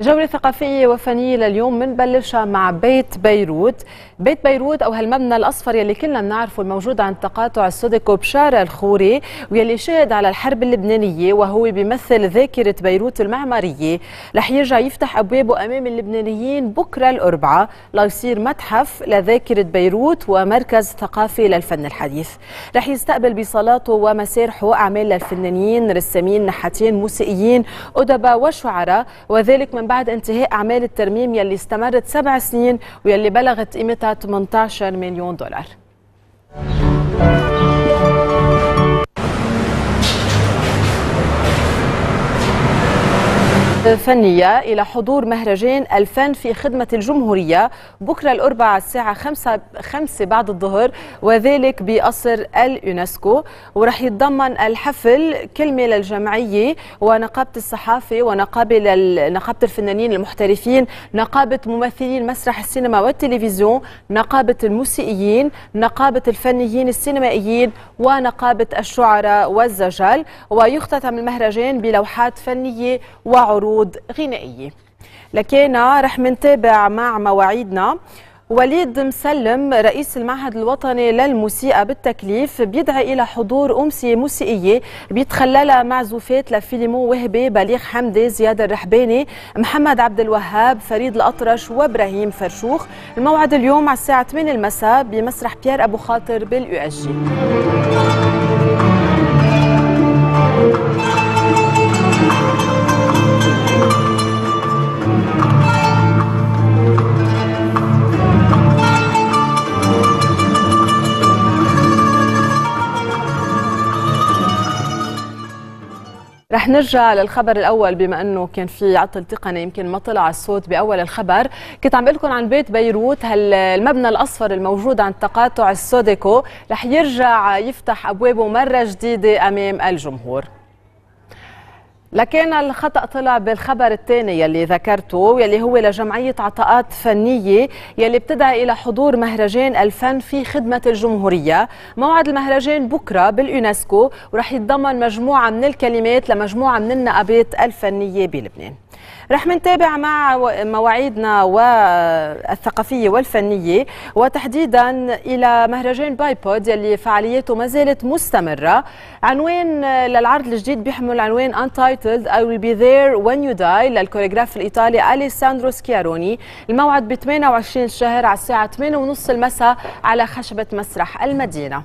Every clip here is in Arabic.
جولة ثقافية وفنية لليوم بنبلشها مع بيت بيروت. بيت بيروت أو هالمبنى الأصفر يلي كلنا بنعرفه الموجود عند تقاطع السودكو بشارع الخوري، ويلي شهد على الحرب اللبنانية وهو بيمثل ذاكرة بيروت المعمارية. رح يرجع يفتح أبوابه أمام اللبنانيين بكرة الأربعاء ليصير متحف لذاكرة بيروت ومركز ثقافي للفن الحديث. رح يستقبل بصالاته ومسارحه أعمال للفنانين، رسامين، نحاتين، موسيقيين، أدباء وشعراء، وذلك من بعد انتهاء أعمال الترميم يلي استمرت 7 سنين ويلي بلغت قيمتها 18 مليون دولار. فنية إلى حضور مهرجان الفن في خدمة الجمهورية بكرة الأربعاء الساعة 5 بعد الظهر، وذلك بقصر اليونسكو. ورح يتضمن الحفل كلمة للجمعية ونقابة الصحافة ونقابة الفنانين المحترفين، نقابة ممثلين مسرح السينما والتلفزيون، نقابة الموسيقيين، نقابة الفنيين السينمائيين، ونقابة الشعراء والزجل. ويختتم المهرجان بلوحات فنية وعروض غنائية. لكن رح منتابع مع مواعيدنا. وليد مسلم رئيس المعهد الوطني للموسيقى بالتكليف بيدعي إلى حضور أمسية موسيقية بيتخللها معزوفات لفيلمو وهبي، بليغ حمدي، زياد الرحباني، محمد عبد الوهاب، فريد الأطرش وإبراهيم فرشوخ. الموعد اليوم على الساعة 8 المساء بمسرح بيير أبو خاطر بالUSG. رح نرجع للخبر الأول، بما أنه كان في عطل تقني يمكن ما طلع الصوت بأول الخبر. كنت عم بقول لكم عن بيت بيروت، المبنى الأصفر الموجود عند تقاطع السودكو رح يرجع يفتح أبوابه مرة جديدة أمام الجمهور. لكن الخطأ طلع بالخبر الثاني يلي ذكرته، يلي هو لجمعية عطاءات فنية يلي بتدعي إلى حضور مهرجان الفن في خدمة الجمهورية. موعد المهرجان بكرة باليونسكو، ورح يتضمن مجموعة من الكلمات لمجموعة من النقابات الفنية بلبنان. رح منتابع مع مواعيدنا والثقافية والفنية، وتحديدا إلى مهرجان بايبود يلي فعالياته ما زالت مستمرة. عنوان للعرض الجديد بيحمل عنوان Untitled I will be there when you die للكوريغراف الإيطالي أليساندرو سكياروني. الموعد ب 28 الشهر على الساعة 8:30 المساء على خشبة مسرح المدينة.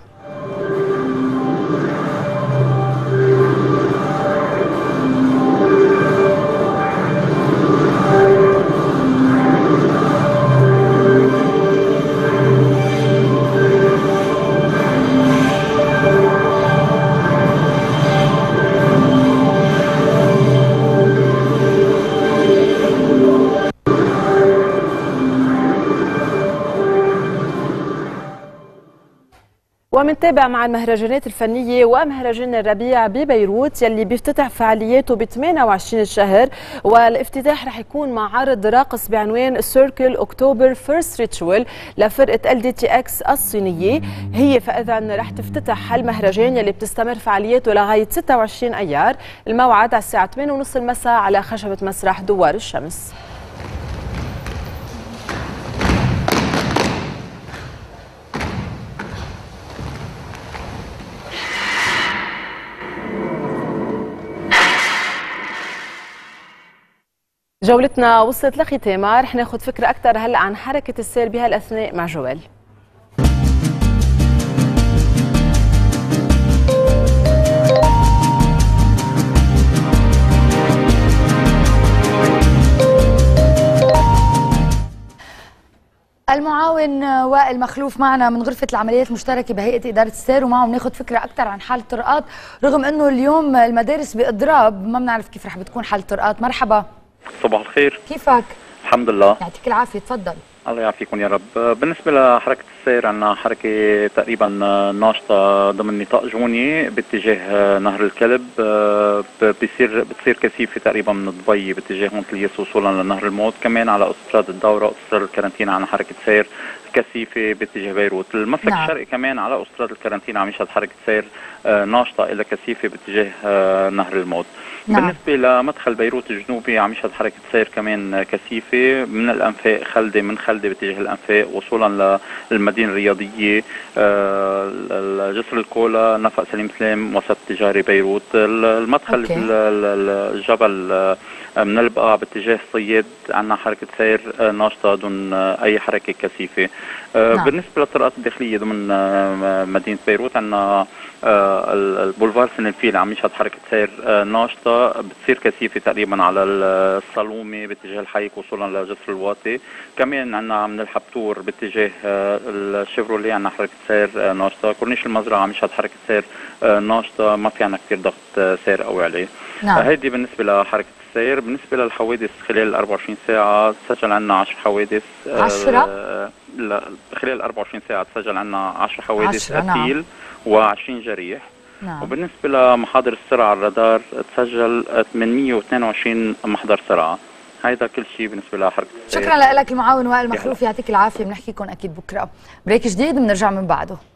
ومنتابع مع المهرجانات الفنية ومهرجان الربيع ببيروت يلي بيفتتح فعالياته ب 28 الشهر، والافتتاح رح يكون مع عرض راقص بعنوان سيركل أكتوبر فيرست ريتشوال لفرقة LDTX الصينية. هي فإذا رح تفتتح المهرجان يلي بتستمر فعالياته لغاية 26 أيار. الموعد على الساعة 8:30 المساء على خشبة مسرح دوار الشمس. جولتنا وصلت لختامها. رح ناخذ فكرة أكثر هلا عن حركة السير بهالأثناء مع جوال. المعاون وائل مخلوف معنا من غرفة العمليات المشتركة بهيئة إدارة السير، ومعهم ناخذ فكرة أكثر عن حالة الطرقات، رغم أنه اليوم المدارس بإضراب ما بنعرف كيف رح بتكون حالة الطرقات. مرحبا. صباح الخير. كيفك؟ الحمد لله. يعطيك العافية، تفضل. الله يعافيكم يا رب. بالنسبة لحركة السير عندنا حركة تقريبا ناشطة ضمن نطاق جوني باتجاه نهر الكلب. بتصير كثيفة تقريبا من دبي باتجاه مونتليس وصولا لنهر الموت. كمان على أوتوستراد الدورة أوتوستراد الكارنتينا عندنا حركة سير كثيفة باتجاه بيروت. المسلك الشرقي كمان على أوتوستراد الكارنتينا عم يشهد حركة سير ناشطة إلى كثيفة باتجاه نهر الموت. بالنسبة لمدخل بيروت الجنوبي عم يشهد حركة سير كمان كثيفة من الأنفاق خلدة، من خلدة باتجاه الأنفاق وصولا للمدينة الرياضية، جسر الكولا، نفق سليم سليم، وسط تجاري بيروت. المدخل الجبل من البقاع باتجاه الصياد عندنا حركة سير ناشطة دون أي حركة كثيفة. بالنسبة للطرقات الداخلية ضمن مدينة بيروت عندنا البولفار سنلفيل عم يشهد حركة سير ناشطة بتصير كثيفة تقريبا على الصالومي باتجاه الحيك وصولا لجسر الواطي. كمان عندنا من الحبتور باتجاه الشيفروليه عندنا حركة سير ناشطة. كورنيش المزرعة عم يشهد حركة سير ناشطة، ما في عندنا كثير ضغط سير قوي عليه. هيدي بالنسبة لحركة السير. بالنسبة للحوادث خلال 24 ساعة تسجل عندنا 10 حوادث. 10؟ لا، خلال 24 ساعة تسجل عندنا 10 حوادث قتيل و20 جريح. وبالنسبة لمحاضر السرعة على الرادار تسجل 822 محضر سرعة. هيدا كل شيء بالنسبة لحركة السير. شكرا لك المعاون وائل مخلوف، يعطيك العافية. بنحكيكم أكيد بكرة بريك جديد بنرجع من بعده.